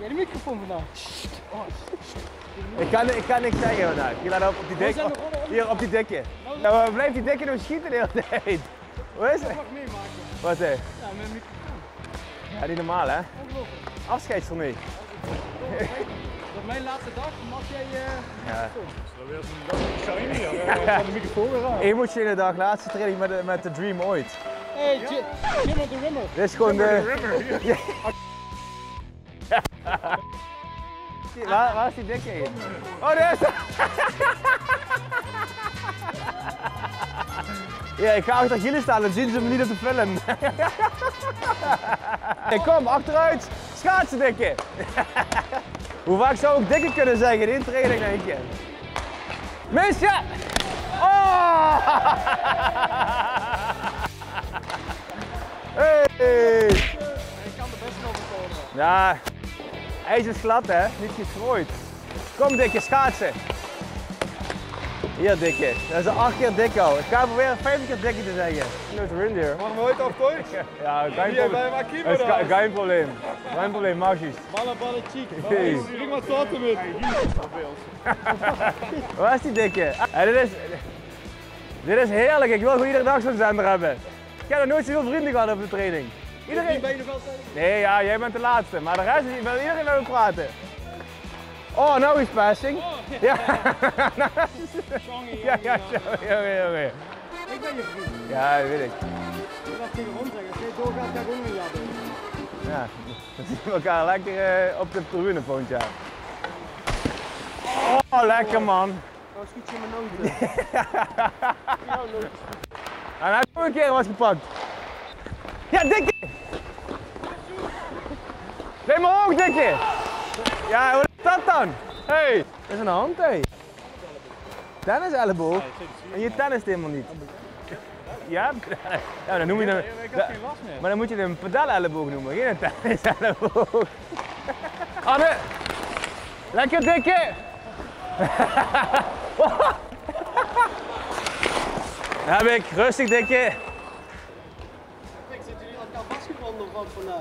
jij de microfoon vandaag? Ik kan niks zeggen vandaag. Je laat op die dikke. Hier op die dikke. Nou, waar blijft die dikke nou schieten de hele tijd? Hoe is het? Ik mag meemaken. Wat hè? Ja, met een microfoon. Ja, niet normaal hè? Ongelooflijk. Afscheidstournee. Op mijn laatste dag mag jij... Ja. Dat weer zo'n dag shiny, ja. Van de microfoon weer aan. Emotionele dag, laatste training met de Dream ooit. Hey, Jim of the Rimmer. Dit is gewoon de... Waar is die dikke in? Oh, daar is hij! Ja, ik ga achter Gilles staan, dan zien ze me niet op de film. Hey, kom, achteruit! Schaatsen, dikke! Hoe vaak zou ik dikke kunnen zeggen in training, denk je? Misje! Oh! Hey! Ik kan er best nog komen. Ja, ijs is glad hè, niet geschrooid. Kom dikke, schaatsen. Hier dikke, dat is 8 keer dik al. Ik ga proberen 5 keer dikke te zeggen. No reindeer. Mag nooit af Deutsch? Ja, geen probleem. Geen probleem. Geen probleem, mag je. Balle, cheek. Bring maar zaten met. Waar is die dikke? Hey, dit is heerlijk, ik wil gewoon iedere dag zo'n zender hebben. Ik heb nog nooit zoveel vrienden gehad op de training. Iedereen... Ben je nog altijd? Nee, ja, jij bent de laatste, maar de rest is iedereen met me praten. Oh, nou is passing. Oh, ja. Jongen, Ja, jongen. Ik ben je vriend. Ja, dat weet ik. Ik dacht tegen Ron zeggen, als jij doorgaat, ga ik ook niet jatten. Ja, dan zien we elkaar lekker op de tribune volgend jaar. Oh, lekker man. Nou schiet je in mijn noten. Jouw noten. En hij heeft nog een keer wat gepakt. Ja, dikke! Neem maar ook, dikke! Ja, wat is dat dan? Hey, dat is een hand, hé. Tennis elleboog. En je tennist helemaal niet. Ja? Ja, dan noem je hem. Ik heb geen last meer. Maar dan moet je hem een pedal-elleboog noemen, geen tennis-elleboog. Anne! Lekker dikke! Heb ik, rustig dikke. Ik zit jullie elkaar vastgebonden van vandaag.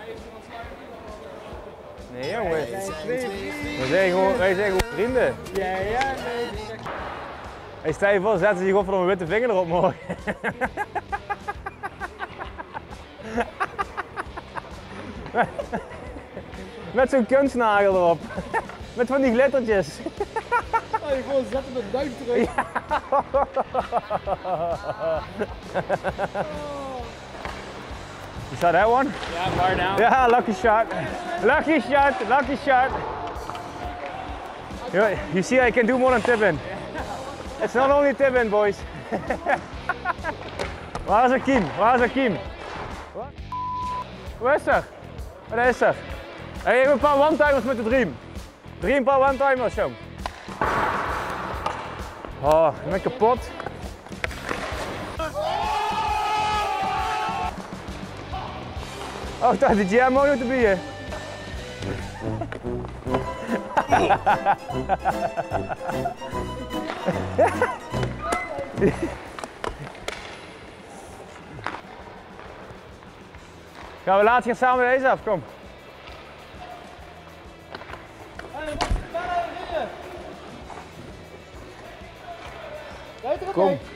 Nee jongen, wij zijn gewoon vrienden. Ja, nee. Hey, stel je voor, zetten ze je gewoon van een witte vinger erop morgen. Met zo'n kunstnagel erop. Met van die glittertjes. Oh, je gewoon zetten met duim terug. You saw that one? Ja, bar down. Yeah, lucky shot. Lucky shot, lucky shot. You see, I can do more than tip-in. It's not only tip-in, boys. Waar is Akim? Waar is Akim? Waar is er? Wat is er? Hey, even een paar one-timers met de Dream. Een paar one-timers, jong. Oh, ik ben kapot. Oh, dat is GM mooi te bieden. Gaan we later samen deze af, kom. Kom.